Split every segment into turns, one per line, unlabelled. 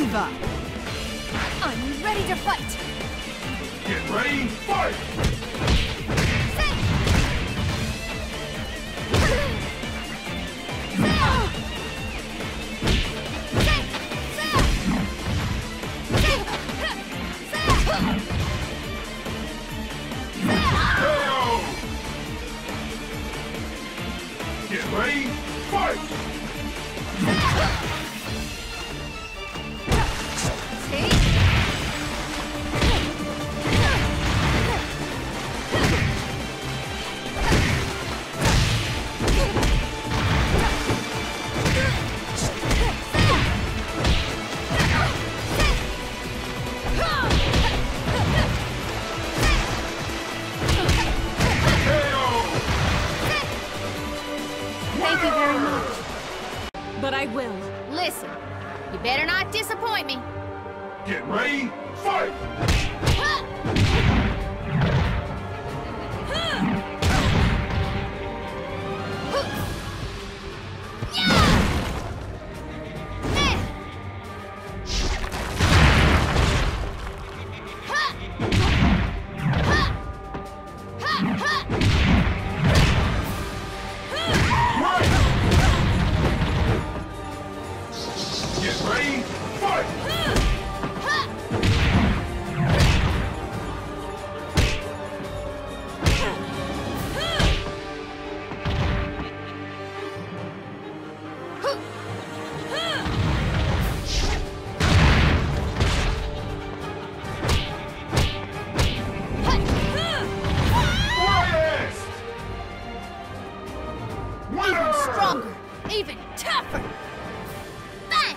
give up. I'm ready to fight.
Get ready, fight! Get ready, fight!
Thank you very much.
But I will.
Listen, you better not disappoint me.
Get ready, fight! Get ready, fight!
Even stronger, even tougher. Bang!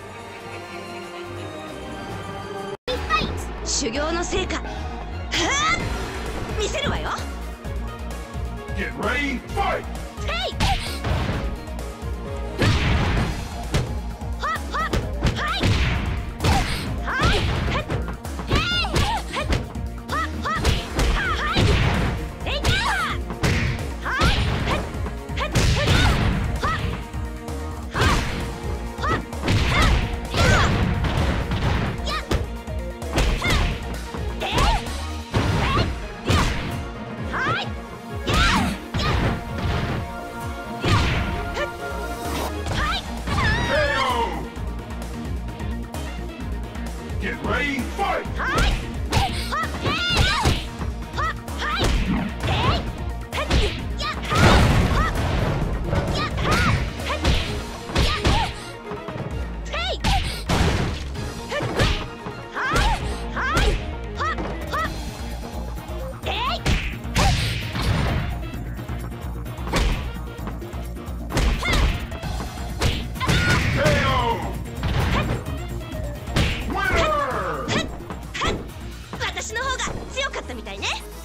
修行の成果。はあ、見せるわよ。
Get ready, fight!
へい。はっはっはい。はい。へっ。へい。へっ。はっはっはい。えいや。はい。へっ。へっ。へっ。はっ。はっ。はっ。や。や。えい。えい。や。はい。や。や。
Get ready, fight!
はい。はっへい。はっはい。えい。へっ。や。はっ。や。へっ。や。へい。へっ。はい。はい。はっ。はっ。えい。
KO! Winner!
私の方が強かったみたいね。